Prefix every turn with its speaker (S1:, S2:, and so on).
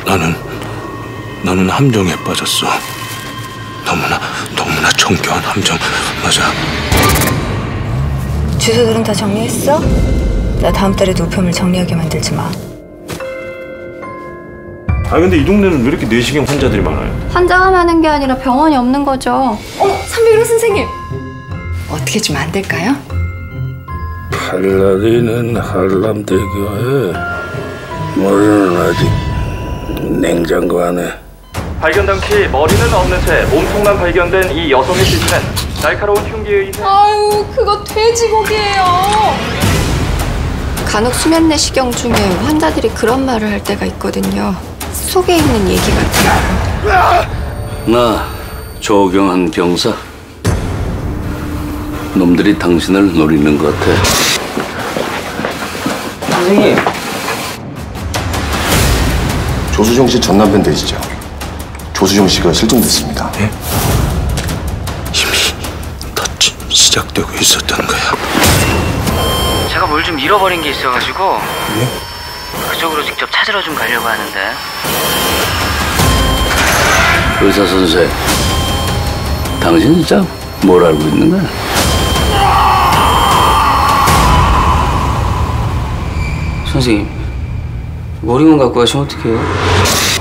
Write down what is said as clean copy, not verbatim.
S1: 나는 함정에 빠졌어. 너무나 정교한 함정. 맞아.
S2: 주소들은 다 정리했어? 나 다음 달에도 우편물 정리하게 만들지 마.
S1: 근데 이 동네는 왜 이렇게 뇌시경 환자들이 많아요?
S3: 환자가 많은 게 아니라 병원이 없는 거죠.
S2: 301호 선생님! 어떻게 좀 안 될까요?
S4: 팔라디는 한람대교에 머리는 아직 냉장고 안에.
S5: 발견 당시 머리는 없는 채 몸통만 발견된 이 여성의 시신은 날카로운 흉기에 의해
S3: 아유, 그거 돼지고기예요. 간혹 수면 내시경 중에 환자들이 그런 말을 할 때가 있거든요. 속에 있는 얘기 같아요.
S4: 나 조경한 병사. 놈들이 당신을 노리는 것 같아.
S6: 선생님.
S7: 조수정 씨 전 남편 되시죠? 조수정 씨가 실종됐습니다.
S1: 예? 이미 다 시작되고 있었던 거야.
S6: 제가 뭘 좀 잃어버린 게 있어가지고
S1: 예?
S6: 그쪽으로 직접 찾으러 좀 가려고 하는데.
S4: 의사 선생, 당신 진짜 뭘 알고 있는 거야?
S6: 선생님, 머리만 갖고 가시면 어떡해요?